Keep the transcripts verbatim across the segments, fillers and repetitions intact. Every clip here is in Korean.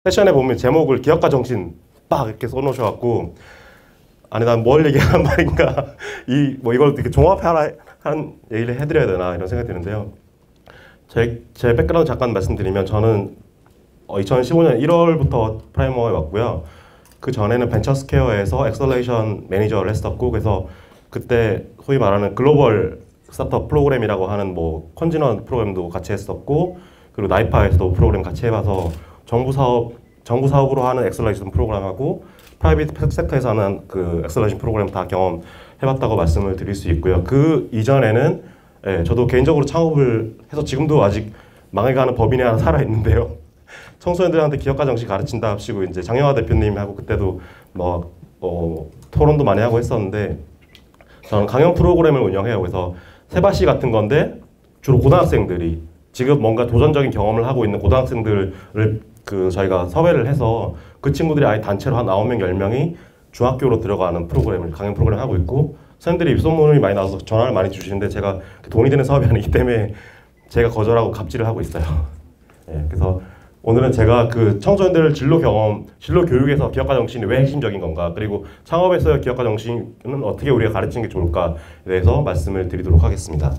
세션에 보면 제목을 기업가 정신 빡 이렇게 써놓으셔갖고 아니 난 뭘 얘기하는 말인가 이 뭐 이걸 이렇게 종합하라 한 얘기를 해드려야 되나 이런 생각이 드는데요. 제, 제 백그라운드 잠깐 말씀드리면 저는 어, 이천십오 년 일월부터 프라이머에 왔고요. 그 전에는 벤처스퀘어에서 엑셀레이션 매니저를 했었고 그래서 그때 소위 말하는 글로벌 스타트업 프로그램이라고 하는 뭐 컨지넌 프로그램도 같이 했었고 그리고 나이파에서도 프로그램 같이 해봐서 정부 사업 정부 사업으로 하는 엑셀레이션 프로그램하고 프라이빗 섹터에서 하는 그 엑셀레이션 프로그램 다 경험해봤다고 말씀을 드릴 수 있고요. 그 이전에는 예, 저도 개인적으로 창업을 해서 지금도 아직 망해가는 법인이 하나 살아 있는데요. 청소년들한테 기업가 정신 가르친다 합시고 이제 장영하 대표님하고 그때도 뭐 어, 토론도 많이 하고 했었는데 저는 강연 프로그램을 운영해요. 그래서 세바시 같은 건데 주로 고등학생들이 지금 뭔가 도전적인 경험을 하고 있는 고등학생들을 그 저희가 섭외를 해서 그 친구들이 아예 단체로 한 아홉 명, 열 명이 중학교로 들어가는 프로그램을 강연 프로그램을 하고 있고 선생님들이 입소문이 많이 나와서 전화를 많이 주시는데 제가 돈이 되는 사업이 아니기 때문에 제가 거절하고 갑질을 하고 있어요. 예, 그래서 오늘은 제가 그 청소년들 진로 경험, 진로 교육에서 기업가 정신이 왜 핵심적인 건가 그리고 창업에서의 기업가 정신은 어떻게 우리가 가르치는 게 좋을까에 대해서 말씀을 드리도록 하겠습니다.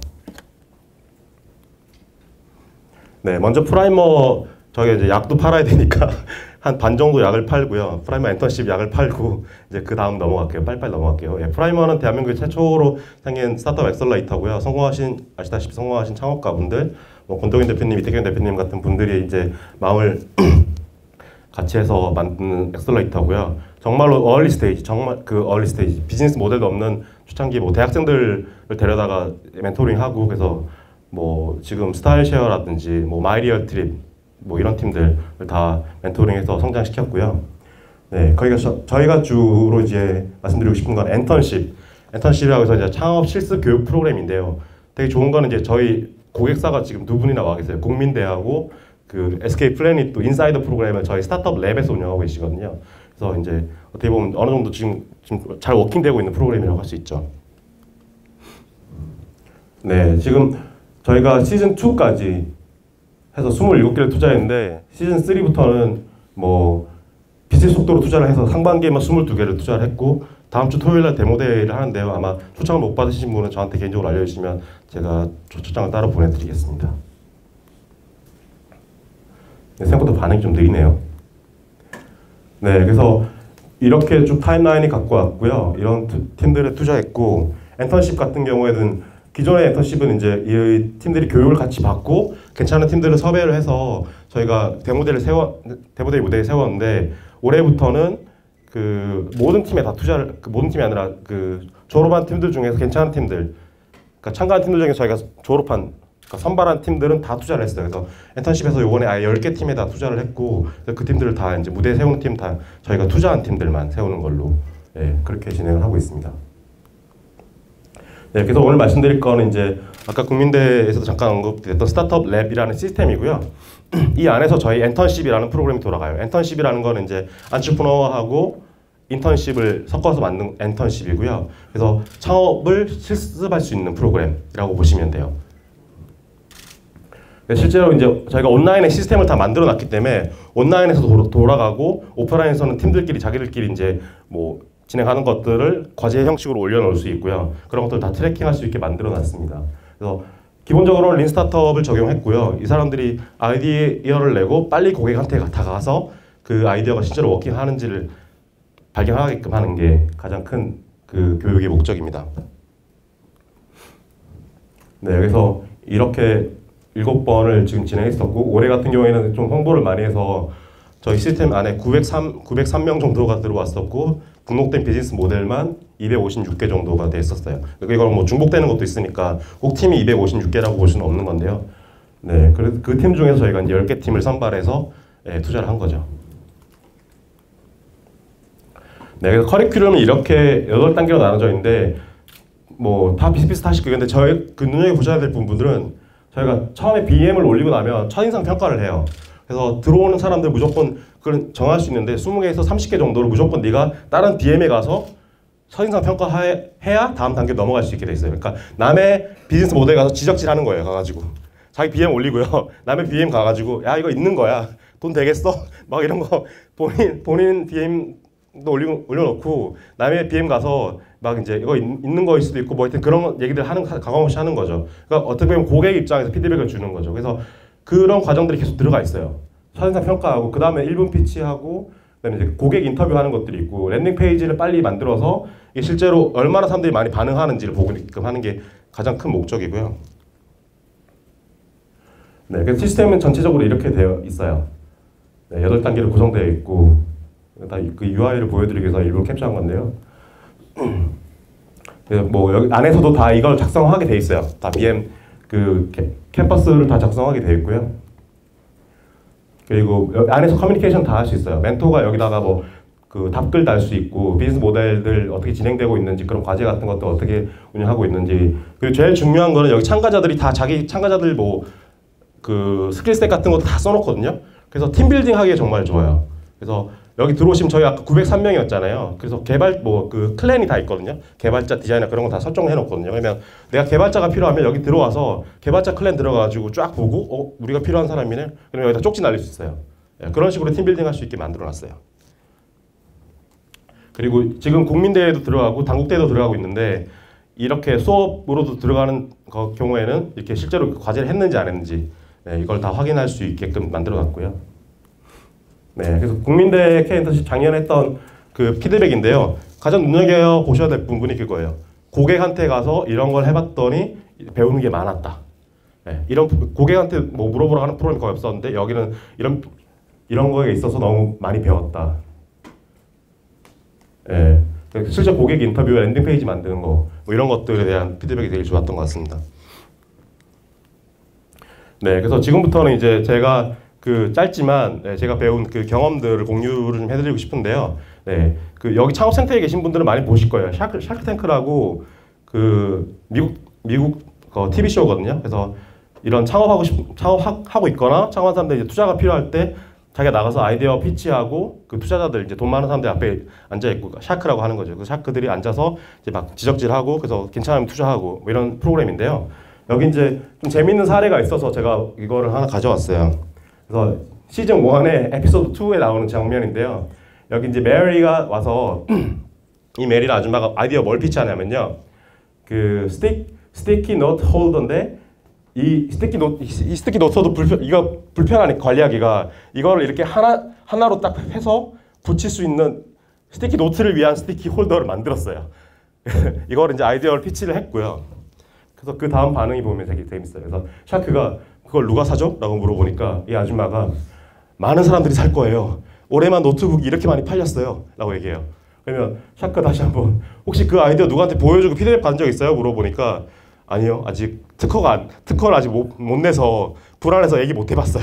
네, 먼저 프라이머 저희 이제 약도 팔아야 되니까 한 반 정도 약을 팔고요. 프라이머 인턴십 약을 팔고 이제 그 다음 넘어갈게요. 빨리빨리 넘어갈게요. 예, 프라이머는 대한민국 최초로 생긴 스타트업 엑셀러이터고요. 성공하신 아시다시피 성공하신 창업가분들, 뭐 권동인 대표님, 이태경 대표님 같은 분들이 이제 마음을 같이 해서 만드는 엑셀러이터고요. 정말로 얼리 스테이지, 정말 그 얼리 스테이지 비즈니스 모델도 없는 초창기 뭐 대학생들을 데려다가 멘토링하고 그래서 뭐 지금 스타일쉐어라든지 뭐 마이리얼 트립 뭐 이런 팀들을 다 멘토링해서 성장시켰고요. 네, 거기가 저, 저희가 주로 이제 말씀드리고 싶은 건 엔턴십, 엔턴십이라고 해서 이제 창업 실습 교육 프로그램인데요. 되게 좋은 거는 이제 저희 고객사가 지금 두 분이나 와 계세요. 국민대하고 그 에스케이 플래닛 또 인사이더 프로그램을 저희 스타트업 랩에서 운영하고 계시거든요. 그래서 이제 어떻게 보면 어느 정도 지금, 지금 잘 워킹되고 있는 프로그램이라고 할 수 있죠. 네, 지금 저희가 시즌 투까지 해서 이십칠 개를 투자했는데 시즌 쓰리부터는 뭐 빛의 속도로 투자를 해서 상반기에만 이십이 개를 투자를 했고 다음 주 토요일날 데모데이를 하는데요. 아마 초청을 못 받으신 분은 저한테 개인적으로 알려주시면 제가 초청을 따로 보내드리겠습니다. 네, 생각보다 반응이 좀 느리네요. 네, 그래서 이렇게 쭉 타임라인이 갖고 왔고요. 이런 투, 팀들에 투자했고 엔턴십 같은 경우에는 기존의 엔턴십은 이제 이 팀들이 교육을 같이 받고 괜찮은 팀들을 섭외를 해서 저희가 데모델을 세워 데모델 무대에 세웠는데 올해부터는 그 모든 팀에 다 투자를 그 모든 팀이 아니라 그 졸업한 팀들 중에서 괜찮은 팀들 그러니까 참가한 팀들 중에 저희가 졸업한 그러니까 선발한 팀들은 다 투자를 했어요. 그래서 엔턴십에서 요번에 아예 열 개 팀에 다 투자를 했고 그 팀들을 다 이제 무대에 세우는 팀 다 저희가 투자한 팀들만 세우는 걸로 예, 그렇게 진행을 하고 있습니다. 네, 그래서 오늘 말씀드릴 거는 이제 아까 국민대에서도 잠깐 언급됐던 스타트업 랩이라는 시스템이고요. 이 안에서 저희 엔턴십이라는 프로그램이 돌아가요. 엔턴십이라는 거는 이제 안트레프너하고 인턴십을 섞어서 만든 엔턴십이고요. 그래서 창업을 실습할 수 있는 프로그램이라고 보시면 돼요. 실제로 이제 저희가 온라인에 시스템을 다 만들어 놨기 때문에 온라인에서 돌아가고 오프라인에서는 팀들끼리 자기들끼리 이제 뭐 진행하는 것들을 과제 형식으로 올려놓을 수 있고요. 그런 것들 다 트래킹할 수 있게 만들어 놨습니다. 그래서 기본적으로 린 스타트업을 적용했고요. 이 사람들이 아이디어를 내고 빨리 고객한테 다가가서 그 아이디어가 실제로 워킹하는지를 발견하게끔 하는 게 가장 큰 그 교육의 목적입니다. 네, 그래서 이렇게 일곱 번을 지금 진행했었고 올해 같은 경우에는 좀 홍보를 많이 해서 저희 시스템 안에 구백삼, 구백삼 명 정도가 들어왔었고 등록된 비즈니스 모델만 이백오십육 개 정도가 됐었어요. 이건 뭐 중복되는 것도 있으니까 꼭 팀이 이백오십육 개라고 볼 수는 없는 건데요. 네, 그 팀 중에서 저희가 이제 열 개 팀을 선발해서 예, 투자를 한 거죠. 네, 그래서 커리큘럼은 이렇게 여덟 단계로 나눠져 있는데 뭐 다 비슷비슷하실 거예요. 근데 저희 그 눈여겨보셔야 될 부분들은 저희가 처음에 비엠을 올리고 나면 첫인상 평가를 해요. 그래서 들어오는 사람들 무조건 그걸 정할 수 있는데 이십 개에서 삼십 개 정도를 무조건 네가 다른 디엠에 가서 첫인상 평가해야 다음 단계 넘어갈 수 있게 돼 있어요. 그러니까 남의 비즈니스 모델에 가서 지적질하는 거예요. 가가지고 자기 비엠 올리고요. 남의 비엠 가가지고 야 이거 있는 거야. 돈 되겠어? 막 이런 거 본인 본인 디엠도 올리, 올려놓고 남의 디엠 가서 막 이제 이거 있, 있는 거일 수도 있고 뭐 하여튼 그런 얘기들 하는 가감없이 하는 거죠. 그러니까 어떻게 보면 고객 입장에서 피드백을 주는 거죠. 그래서 그런 과정들이 계속 들어가 있어요. 첫인상 평가하고 그 다음에 일 분 피치하고 그다음에 이제 고객 인터뷰하는 것들이 있고 랜딩 페이지를 빨리 만들어서 이게 실제로 얼마나 사람들이 많이 반응하는지를 보게끔 하는 게 가장 큰 목적이고요. 네, 그래서 시스템은 전체적으로 이렇게 되어 있어요. 네, 여덟 단계로 구성되어 있고 다 그 유아이를 보여드리기 위해서 일부러 캡처한 건데요. 뭐 여기 안에서도 다 이걸 작성하게 돼 있어요. 다 비엠 그 캠, 캠퍼스를 다 작성하게 돼 있고요. 그리고 안에서 커뮤니케이션 다 할 수 있어요. 멘토가 여기다가 뭐 그 답글 달 수 있고 비즈니스 모델들 어떻게 진행되고 있는지 그런 과제 같은 것도 어떻게 운영하고 있는지 그리고 제일 중요한 거는 여기 참가자들이 다 자기 참가자들 뭐 그 스킬셋 같은 것도 다 써놓거든요. 그래서 팀 빌딩 하기에 정말 좋아요. 그래서 여기 들어오시면 저희 아까 구백삼 명이었잖아요. 그래서 개발 뭐 그 클랜이 다 있거든요. 개발자, 디자이너 그런 거 다 설정해 놓거든요. 그러면 내가 개발자가 필요하면 여기 들어와서 개발자 클랜 들어가가지고 쫙 보고 어 우리가 필요한 사람이네. 그러면 여기다 쪽지 날릴 수 있어요. 예, 그런 식으로 팀 빌딩 할 수 있게 만들어 놨어요. 그리고 지금 국민대회도 들어가고 당국대회도 들어가고 있는데 이렇게 수업으로도 들어가는 거, 경우에는 이렇게 실제로 과제를 했는지 안 했는지 네, 이걸 다 확인할 수 있게끔 만들어 놨고요. 네, 그래서 국민대회 K인턴십 작년에 했던 그 피드백인데요. 가장 눈여겨 보셔야 될 부분이 그거예요. 고객한테 가서 이런 걸 해봤더니 배우는 게 많았다. 네, 이런 고객한테 뭐 물어보러 하는 프로그램이 거의 없었는데 여기는 이런 이런 거에 있어서 너무 많이 배웠다. 네, 실제 고객 인터뷰, 랜딩 페이지 만드는 거 뭐 이런 것들에 대한 피드백이 되게 좋았던 것 같습니다. 네, 그래서 지금부터는 이제 제가 그 짧지만 네, 제가 배운 그 경험들을 공유를 좀 해드리고 싶은데요. 네, 그 여기 창업센터에 계신 분들은 많이 보실 거예요. 샤크 샤크탱크라고 그 미국 미국 그 티비 쇼거든요. 그래서 이런 창업하고 싶 창업하고 있거나 창업한 사람들 이제 투자가 필요할 때 자기가 나가서 아이디어 피치하고 그 투자자들 이제 돈 많은 사람들 앞에 앉아 있고 샤크라고 하는 거죠. 그 샤크들이 앉아서 이제 막 지적질하고 그래서 괜찮으면 투자하고 뭐 이런 프로그램인데요. 여기 이제 좀 재밌는 사례가 있어서 제가 이거를 하나 가져왔어요. 그래서 시즌 일의 에피소드 이에 나오는 장면인데요. 여기 이제 메리가 와서 이 메리 아줌마가 아이디어 뭘 피치하냐면요. 그 스틱 스티키 노트 홀더인데 이 스티키 노트 이 스티키 노트도 불편 이거 불편하니까 관리하기가 이거를 이렇게 하나 하나로 딱 해서 붙일 수 있는 스티키 노트를 위한 스티키 홀더를 만들었어요. 이걸 이제 아이디어를 피치를 했고요. 그래서 그 다음 반응이 보면 되게 재밌어요. 그래서 샤크가 그걸 누가 사죠? 라고 물어보니까 이 아줌마가 많은 사람들이 살 거예요. 올해만 노트북이 이렇게 많이 팔렸어요. 라고 얘기해요. 그러면 샤크가 다시 한번 혹시 그 아이디어 누구한테 보여주고 피드백 받은 적 있어요? 물어보니까 아니요. 아직 특허가 안, 특허를 아직 못, 못 내서 불안해서 얘기 못 해봤어요.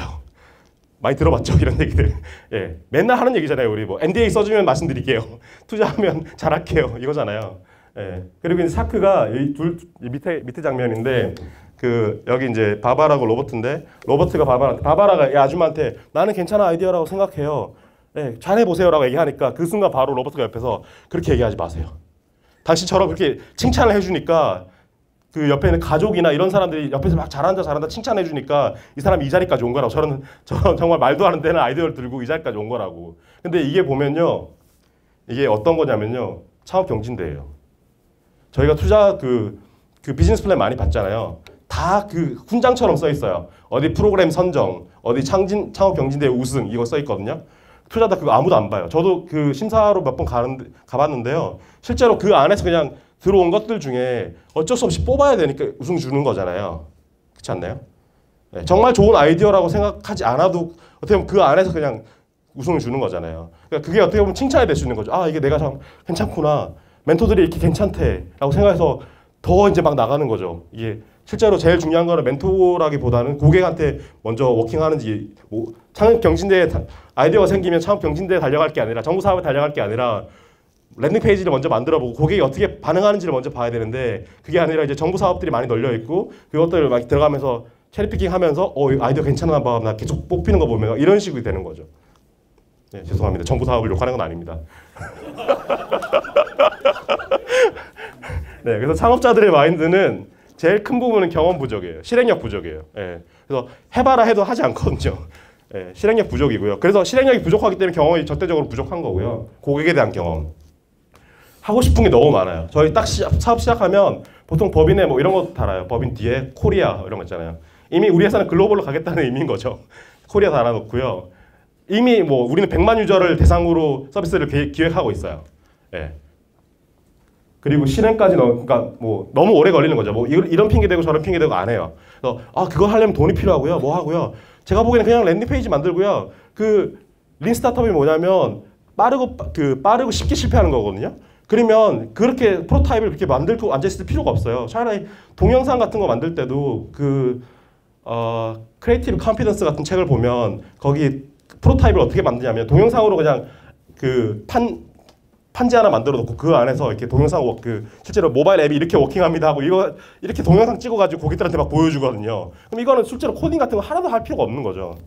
많이 들어봤죠? 이런 얘기들. 예, 맨날 하는 얘기잖아요. 우리 뭐 엔디에이 써주면 말씀드릴게요. 투자하면 잘할게요. 이거잖아요. 예. 그리고 이제 샤크가 이 둘 밑에 밑에 장면인데 그 여기 이제 바바라고 로버트인데 로버트가 바바한테 바바라가 이 아줌마한테 나는 괜찮은 아이디어라고 생각해요. 예, 잘해보세요라고 얘기하니까 그 순간 바로 로버트가 옆에서 그렇게 얘기하지 마세요. 당신처럼 그렇게 칭찬을 해주니까 그 옆에 있는 가족이나 이런 사람들이 옆에서 막 잘한다 잘한다 칭찬해주니까 이 사람이 이 자리까지 온 거라고. 저는 저는 정말 말도 안 되는 아이디어를 들고 이 자리까지 온 거라고. 근데 이게 보면요, 이게 어떤 거냐면요, 창업 경진대예요. 저희가 투자 그, 그 비즈니스 플랜 많이 봤잖아요. 다 그 훈장처럼 써 있어요. 어디 프로그램 선정, 어디 창진 창업 경진대 우승 이거 써 있거든요. 투자자 그거 아무도 안 봐요. 저도 그 심사로 몇 번 가는데 가봤는데요. 실제로 그 안에서 그냥 들어온 것들 중에 어쩔 수 없이 뽑아야 되니까 우승 주는 거잖아요. 그렇지 않나요? 네, 정말 좋은 아이디어라고 생각하지 않아도 어떻게 보면 그 안에서 그냥 우승을 주는 거잖아요. 그러니까 그게 어떻게 보면 칭찬이 될 수 있는 거죠. 아, 이게 내가 참 괜찮구나. 멘토들이 이렇게 괜찮대 라고 생각해서 더 이제 막 나가는 거죠. 이게 실제로 제일 중요한 거는 멘토라기보다는 고객한테 먼저 워킹하는지, 뭐 창업 경진대에 아이디어가 생기면 창업 경진대에 달려갈 게 아니라 정부 사업에 달려갈 게 아니라 랜딩 페이지를 먼저 만들어보고 고객이 어떻게 반응하는지를 먼저 봐야 되는데 그게 아니라 이제 정부 사업들이 많이 널려 있고 그것들을 막 들어가면서 체리피킹하면서 어 아이디어 괜찮나 봐, 나 계속 뽑히는 거 보면 이런 식으로 되는 거죠. 네, 죄송합니다. 정부 사업을 욕하는 건 아닙니다. 네, 그래서 창업자들의 마인드는 제일 큰 부분은 경험 부족이에요. 실행력 부족이에요. 예. 그래서 해봐라 해도 하지 않거든요. 예, 실행력 부족이고요. 그래서 실행력이 부족하기 때문에 경험이 절대적으로 부족한 거고요. 고객에 대한 경험. 하고 싶은 게 너무 많아요. 저희 딱 시작, 사업 시작하면 보통 법인에 뭐 이런 거 달아요. 법인 뒤에 코리아 이런 거 있잖아요. 이미 우리 회사는 글로벌로 가겠다는 의미인 거죠. 코리아 달아놓고요. 이미 뭐 우리는 백만 유저를 대상으로 서비스를 기, 기획하고 있어요. 예. 그리고 실행까지 넣, 그러니까 뭐 너무 오래 걸리는 거죠. 뭐 이런, 이런 핑계 대고 저런 핑계 대고 안 해요. 그래서 아 그거 하려면 돈이 필요하고요. 뭐 하고요. 제가 보기에는 그냥 랜딩 페이지 만들고요. 그 린 스타트업이 뭐냐면 빠르고 그 빠르고 쉽게 실패하는 거거든요. 그러면 그렇게 프로타입을 그렇게 만들고 앉아있을 필요가 없어요. 차라리 동영상 같은 거 만들 때도 그 어, 크리에이티브 컨피던스 같은 책을 보면 거기 프로타입을 어떻게 만드냐면 동영상으로 그냥 그 판 판지 하나 만들어 놓고 그 안에서 이렇게 동영상 워, 그 실제로 모바일 앱이 이렇게 워킹합니다 하고 이거 이렇게 동영상 찍어가지고 고객들한테 막 보여주거든요. 그럼 이거는 실제로 코딩 같은 거 하나도 할 필요가 없는 거죠.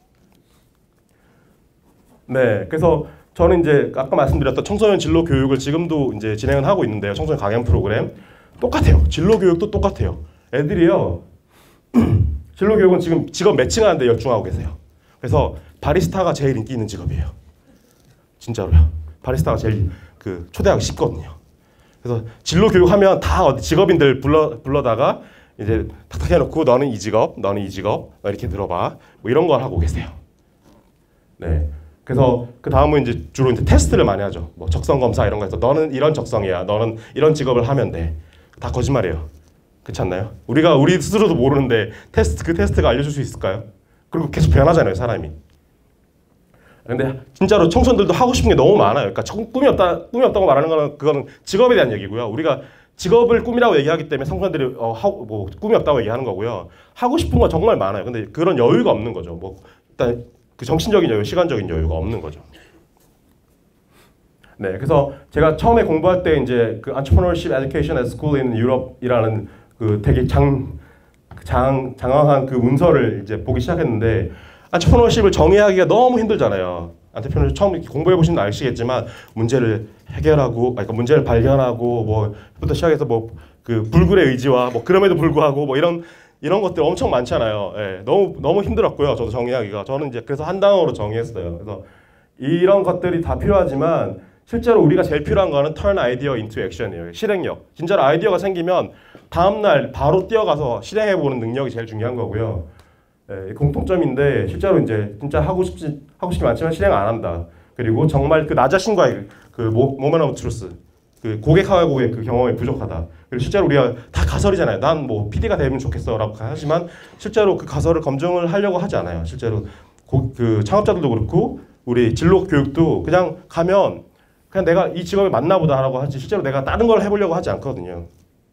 네, 그래서 저는 이제 아까 말씀드렸던 청소년 진로 교육을 지금도 이제 진행을 하고 있는데요. 청소년 강연 프로그램 똑같아요. 진로 교육도 똑같아요. 애들이요. 진로 교육은 지금 직업 매칭하는 데 열중하고 계세요. 그래서 바리스타가 제일 인기 있는 직업이에요. 진짜로요. 바리스타가 제일 그 초대하기 쉽거든요. 그래서 진로 교육하면 다 어디 직업인들 불러 불러다가 이제 탁탁 해놓고 너는 이 직업, 너는 이 직업, 너 이렇게 들어봐. 뭐 이런 걸 하고 계세요. 네. 그래서 그 다음은 이제 주로 이제 테스트를 많이 하죠. 뭐 적성 검사 이런 거 해서 너는 이런 적성이야, 너는 이런 직업을 하면 돼. 다 거짓말이에요. 그렇지 않나요? 우리가 우리 스스로도 모르는데 테스트 그 테스트가 알려줄 수 있을까요? 그리고 계속 변하잖아요, 사람이. 근데 진짜로 청소년들도 하고 싶은 게 너무 많아요. 그러니까 꿈이 없다, 꿈이 없다고 말하는 거는 그거는 직업에 대한 얘기고요. 우리가 직업을 꿈이라고 얘기하기 때문에 청소년들이 어, 하고, 뭐 꿈이 없다고 얘기하는 거고요. 하고 싶은 거 정말 많아요. 근데 그런 여유가 없는 거죠. 뭐 일단 그 정신적인 여유, 시간적인 여유가 없는 거죠. 네, 그래서 제가 처음에 공부할 때 이제 그 Entrepreneurship Education at School in Europe이라는 그 되게 장, 장, 장황한 그 문서를 이제 보기 시작했는데 Entrepreneurship을 정의하기가 너무 힘들잖아요. Entrepreneurship 처음 공부해 보시면 아시겠지만 문제를 해결하고, 그러니까 문제를 발견하고 뭐부터 시작해서 뭐 그 불굴의 의지와 뭐 그럼에도 불구하고 뭐 이런 이런 것들 엄청 많잖아요. 예, 너무 너무 힘들었고요. 저도 정의하기가. 저는 이제 그래서 한 단어로 정의했어요. 그래서 이런 것들이 다 필요하지만 실제로 우리가 제일 필요한 거는 turn idea into action이에요. 실행력. 진짜로 아이디어가 생기면 다음 날 바로 뛰어가서 실행해 보는 능력이 제일 중요한 거고요. 예, 공통점인데 실제로 이제 진짜 하고 싶지 하고 싶지 많지만 실행 안 한다. 그리고 정말 그 나 자신과의 그 모먼트 오브 트루스. 그 고객하고의 그 경험이 부족하다. 그리고 실제로 우리가 다 가설이잖아요. 난 뭐 피디가 되면 좋겠어라고 하지만 실제로 그 가설을 검증을 하려고 하지 않아요. 실제로 고, 그 창업자들도 그렇고 우리 진로 교육도 그냥 가면 그냥 내가 이 직업에 맞나 보다라고 하지 실제로 내가 다른 걸 해보려고 하지 않거든요.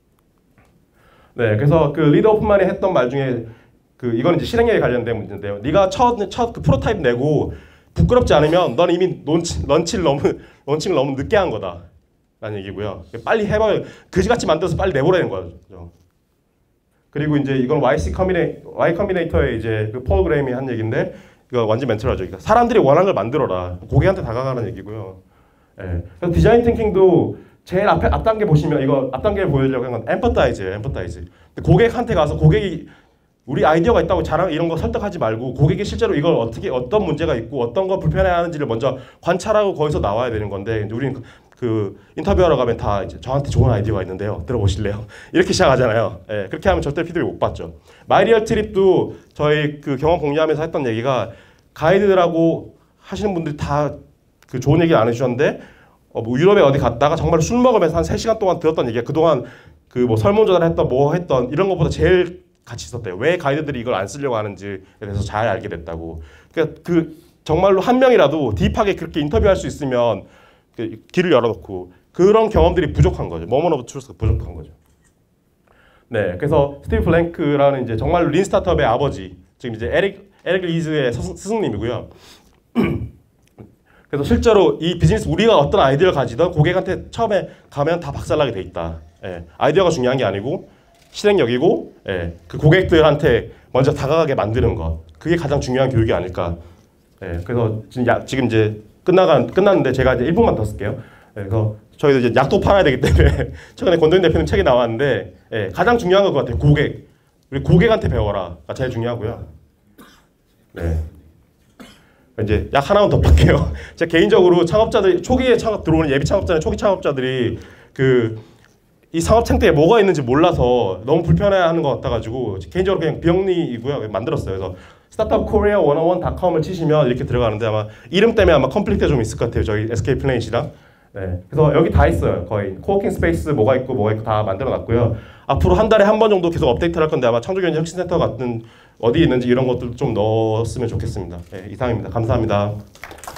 네, 그래서 그 리더 오픈만이 했던 말 중에 그 이건 이제 실행력에 관련된 문제인데요. 네가 첫첫 그 프로타입 내고 부끄럽지 않으면 넌 이미 런치, 런치를 너무 런칭을 너무 늦게 한 거다. 라는 얘기고요. 빨리 해봐요. 그지같이 만들어서 빨리 내보라는 거죠. 그리고 이제 이건 와이씨 커미네, Y 커미네이터의 이제 그 폴 그레임이 한 얘기인데 이거 완전 멘트라죠. 그러니까 사람들이 원하는 걸 만들어라. 고객한테 다가가는 얘기고요. 예. 그래서 디자인 띵킹도 제일 앞에 앞 단계 보시면 이거 앞 단계를 보여주려고 한 건 엠퍼타이즈예요. 엠퍼타이즈. 고객한테 가서 고객이 우리 아이디어가 있다고 자랑 이런 거 설득하지 말고 고객이 실제로 이걸 어떻게 어떤 문제가 있고 어떤 거 불편해하는지를 먼저 관찰하고 거기서 나와야 되는 건데 우리는 그, 그 인터뷰하러 가면 다 이제 저한테 좋은 아이디어가 있는데요. 들어보실래요? 이렇게 시작하잖아요. 예, 그렇게 하면 절대 피드백 못 받죠. 마이리얼 트립도 저희 그 경험 공유하면서 했던 얘기가 가이드라고 하시는 분들이 다 그 좋은 얘기 안 해주셨는데 어, 뭐 유럽에 어디 갔다가 정말 술 먹으면서 한 세 시간 동안 들었던 얘기가 그동안 그 뭐 설문조사를 했던 뭐 했던 이런 것보다 제일 같이 있었대요. 왜 가이드들이 이걸 안 쓰려고 하는지에 대해서 잘 알게 됐다고. 그러니까 그 정말로 한 명이라도 딥하게 그렇게 인터뷰할 수 있으면 그 길을 열어놓고 그런 경험들이 부족한 거죠. 모먼트 오브 트루스가 부족한 거죠. 네, 그래서 스티브 플랭크라는 이제 정말로 린 스타트업의 아버지, 지금 이제 에릭 에릭 리즈의 스승, 스승님이고요. 그래서 실제로 이 비즈니스 우리가 어떤 아이디어를 가지던 고객한테 처음에 가면 다 박살나게 돼 있다. 예, 아이디어가 중요한 게 아니고 실행력이고, 예, 그 고객들한테 먼저 다가가게 만드는 것, 그게 가장 중요한 교육이 아닐까. 예, 그래서 지금, 야, 지금 이제 끝나간 끝났는데 제가 이제 일 분만 더 쓸게요. 예, 그래서 저희도 이제 약도 팔아야 되기 때문에 최근에 권도인 대표님 책이 나왔는데 예, 가장 중요한 것 같아요. 고객, 우리 고객한테 배워라가 제일 중요하고요. 네. 이제 약 하나만 덧볼게요. 제가 개인적으로 창업자들 초기에 창업 들어오는 예비 창업자나 초기 창업자들이 그 이 상업 창대에 뭐가 있는지 몰라서 너무 불편해하는 것 같아가지고 개인적으로 그냥 비영리이고요. 만들었어요. 그래서 스타트업 코리아 백일 닷컴을 치시면 이렇게 들어가는데 아마 이름 때문에 아마 컨플릭트가 좀 있을 것 같아요. 저희 에스케이 플래닛이랑. 네. 그래서 여기 다 있어요. 거의 코워킹 스페이스 뭐가 있고 뭐가 있고 다 만들어놨고요. 앞으로 한 달에 한 번 정도 계속 업데이트를 할 건데 아마 창조경제 혁신센터 같은 어디 있는지 이런 것들 좀 넣었으면 좋겠습니다. 네, 이상입니다. 감사합니다.